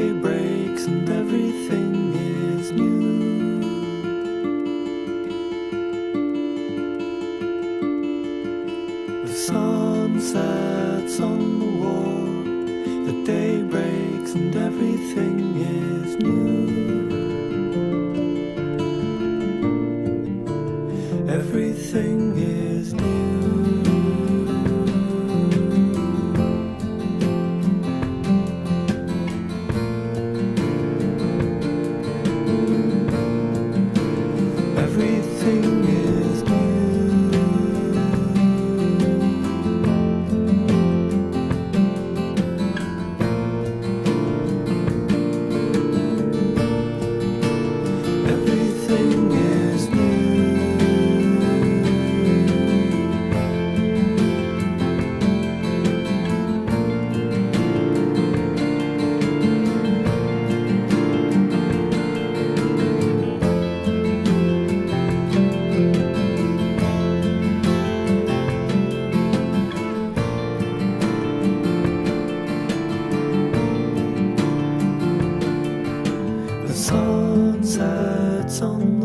day breaks and everything is new. The sun sets on the wall, the day breaks and everything is new. Everything is new. Everything is new. Everything is new. The sun sets on